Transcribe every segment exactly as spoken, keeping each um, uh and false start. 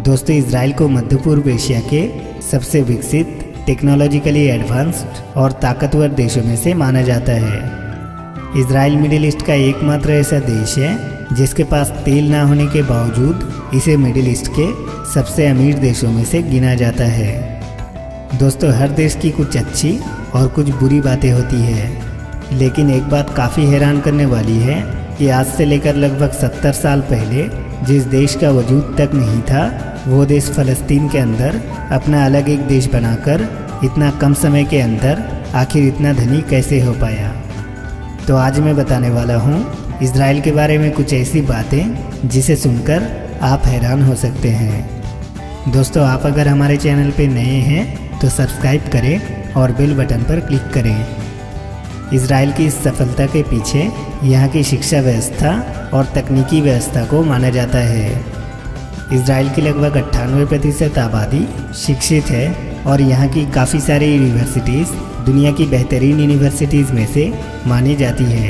दोस्तों, इजराइल को मध्य पूर्व एशिया के सबसे विकसित, टेक्नोलॉजिकली एडवांस्ड और ताकतवर देशों में से माना जाता है। इजराइल मिडिल ईस्ट का एकमात्र ऐसा देश है जिसके पास तेल ना होने के बावजूद इसे मिडिल ईस्ट के सबसे अमीर देशों में से गिना जाता है। दोस्तों, हर देश की कुछ अच्छी और कुछ बुरी बातें होती है, लेकिन एक बात काफ़ी हैरान करने वाली है कि आज से लेकर लगभग सत्तर साल पहले जिस देश का वजूद तक नहीं था, वो देश फ़लस्तीन के अंदर अपना अलग एक देश बनाकर इतना कम समय के अंदर आखिर इतना धनी कैसे हो पाया। तो आज मैं बताने वाला हूँ इजराइल के बारे में कुछ ऐसी बातें जिसे सुनकर आप हैरान हो सकते हैं। दोस्तों, आप अगर हमारे चैनल पे नए हैं तो सब्सक्राइब करें और बेल बटन पर क्लिक करें। इजराइल की इस सफलता के पीछे यहाँ की शिक्षा व्यवस्था और तकनीकी व्यवस्था को माना जाता है। इजराइल की लगभग अट्ठानवे प्रतिशत आबादी शिक्षित है और यहाँ की काफ़ी सारी यूनिवर्सिटीज़ दुनिया की बेहतरीन यूनिवर्सिटीज़ में से मानी जाती है।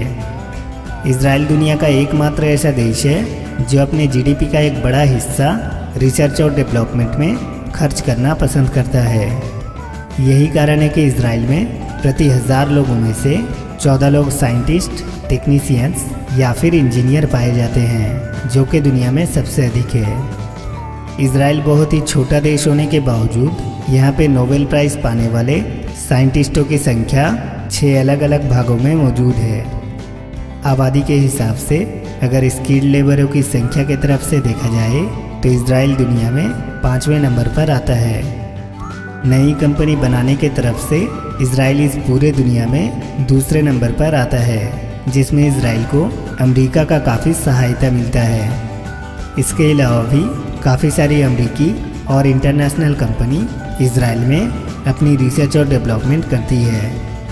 इजराइल दुनिया का एकमात्र ऐसा देश है जो अपने जीडीपी का एक बड़ा हिस्सा रिसर्च और डेवलपमेंट में खर्च करना पसंद करता है। यही कारण है कि इजराइल में प्रति हज़ार लोगों में से चौदह लोग साइंटिस्ट, टेक्नीशियंस या फिर इंजीनियर पाए जाते हैं, जो कि दुनिया में सबसे अधिक है। इजराइल बहुत ही छोटा देश होने के बावजूद यहाँ पे नोबेल प्राइज़ पाने वाले साइंटिस्टों की संख्या छः अलग अलग भागों में मौजूद है। आबादी के हिसाब से अगर स्किल्ड लेबरों की संख्या की तरफ से देखा जाए तो इजराइल दुनिया में पाँचवें नंबर पर आता है। नई कंपनी बनाने के तरफ से इजराइल इस पूरे दुनिया में दूसरे नंबर पर आता है, जिसमें इजराइल को अमेरिका का काफ़ी सहायता मिलता है। इसके अलावा भी काफ़ी सारी अमेरिकी और इंटरनेशनल कंपनी इजराइल में अपनी रिसर्च और डेवलपमेंट करती है।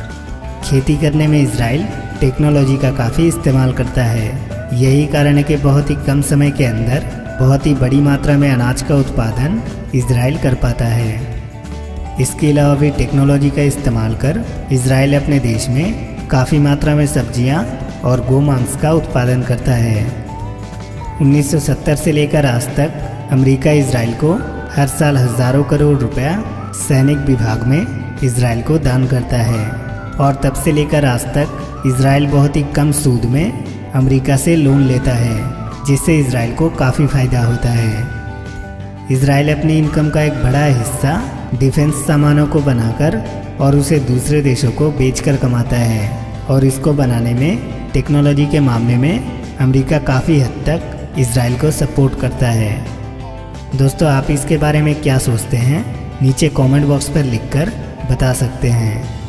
खेती करने में इजराइल टेक्नोलॉजी का काफ़ी इस्तेमाल करता है। यही कारण है कि बहुत ही कम समय के अंदर बहुत ही बड़ी मात्रा में अनाज का उत्पादन इजराइल कर पाता है। इसके अलावा भी टेक्नोलॉजी का इस्तेमाल कर इजराइल अपने देश में काफ़ी मात्रा में सब्जियां और गोमांस का उत्पादन करता है। उन्नीस सौ सत्तर से लेकर आज तक अमेरिका इजराइल को हर साल हज़ारों करोड़ रुपया सैनिक विभाग में इजराइल को दान करता है, और तब से लेकर आज तक इजराइल बहुत ही कम सूद में अमेरिका से लोन लेता है, जिससे इजराइल को काफ़ी फ़ायदा होता है। इजराइल अपनी इनकम का एक बड़ा हिस्सा डिफेंस सामानों को बनाकर और उसे दूसरे देशों को बेचकर कमाता है, और इसको बनाने में टेक्नोलॉजी के मामले में अमेरिका काफ़ी हद तक इजराइल को सपोर्ट करता है। दोस्तों, आप इसके बारे में क्या सोचते हैं नीचे कमेंट बॉक्स पर लिखकर बता सकते हैं।